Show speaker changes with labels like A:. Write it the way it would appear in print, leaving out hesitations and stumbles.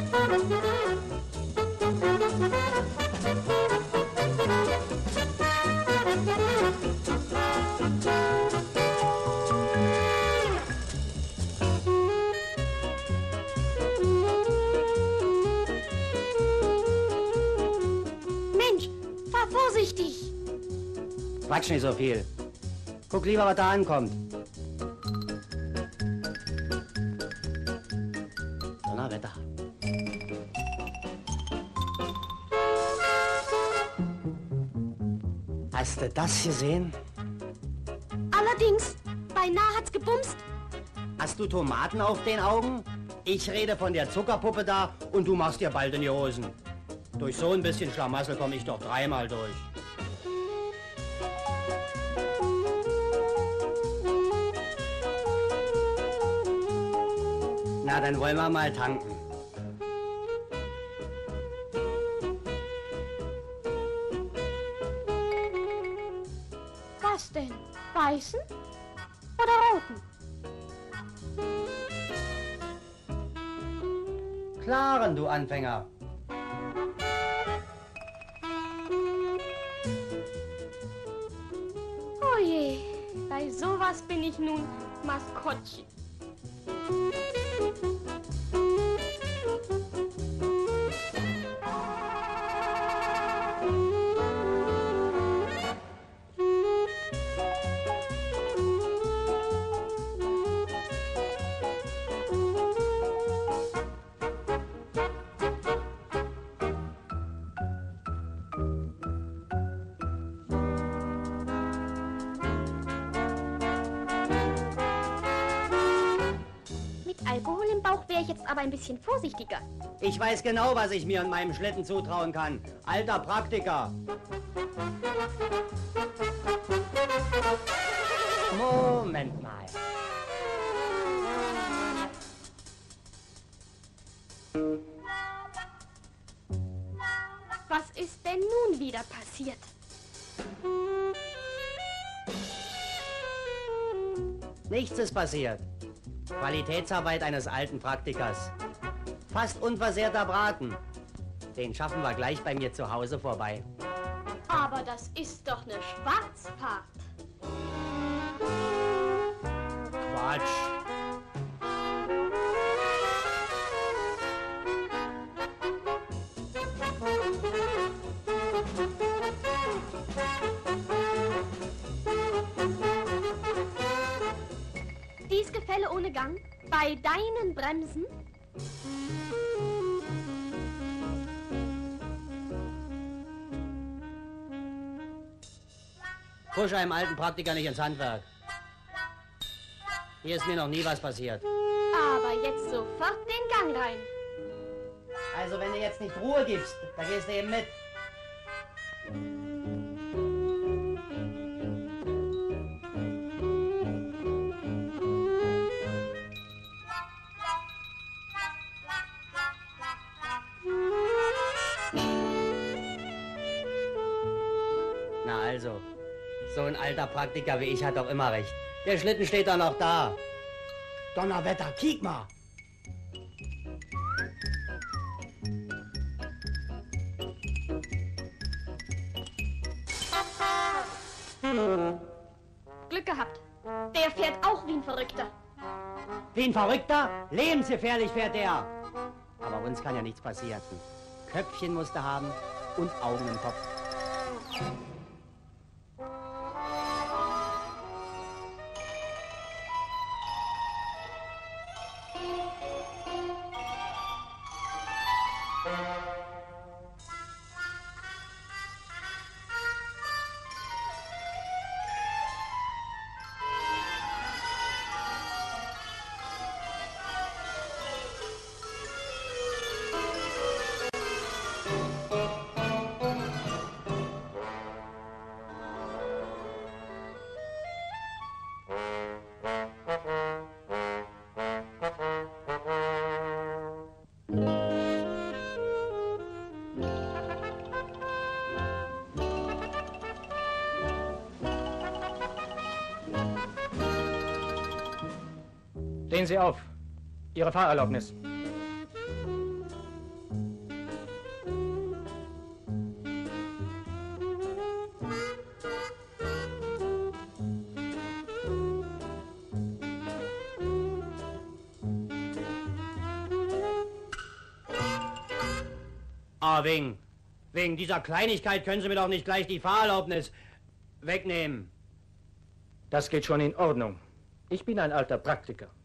A: Mensch, fahr vorsichtig.
B: Quatsch nicht so viel. Guck lieber, was da ankommt. Donnerwetter. Hast du das gesehen?
A: Allerdings, beinahe hat's gebumst.
B: Hast du Tomaten auf den Augen? Ich rede von der Zuckerpuppe da und du machst dir bald in die Hosen. Durch so ein bisschen Schlamassel komme ich doch dreimal durch. Na, dann wollen wir mal tanken.
A: Was denn? Weißen oder roten?
B: Klaren, du Anfänger.
A: Oh je, bei sowas bin ich nun Maskottchen. Alkohol im Bauch wäre ich jetzt aber ein bisschen vorsichtiger.
B: Ich weiß genau, was ich mir und meinem Schlitten zutrauen kann. Alter Praktiker. Moment mal.
A: Was ist denn nun wieder passiert?
B: Nichts ist passiert. Qualitätsarbeit eines alten Praktikers. Fast unversehrter Braten. Den schaffen wir gleich bei mir zu Hause vorbei.
A: Aber das ist doch eine Schwarzfahrt.
B: Quatsch.
A: Dies Gefälle ohne Gang bei deinen Bremsen?
B: Push einem alten Praktiker nicht ins Handwerk. Hier ist mir noch nie was passiert.
A: Aber jetzt sofort den Gang rein.
B: Also wenn du jetzt nicht Ruhe gibst, dann gehst du eben mit. Na also, so ein alter Praktiker wie ich hat doch immer recht. Der Schlitten steht doch noch da. Donnerwetter, kiek mal.
A: Glück gehabt. Der fährt auch wie ein Verrückter.
B: Wie ein Verrückter? Lebensgefährlich fährt der. Aber uns kann ja nichts passieren. Köpfchen musst du haben und Augen im Kopf.
C: Stehen Sie auf. Ihre Fahrerlaubnis.
B: Ah, wegen dieser Kleinigkeit können Sie mir doch nicht gleich die Fahrerlaubnis wegnehmen.
C: Das geht schon in Ordnung. Ich bin ein alter Praktiker.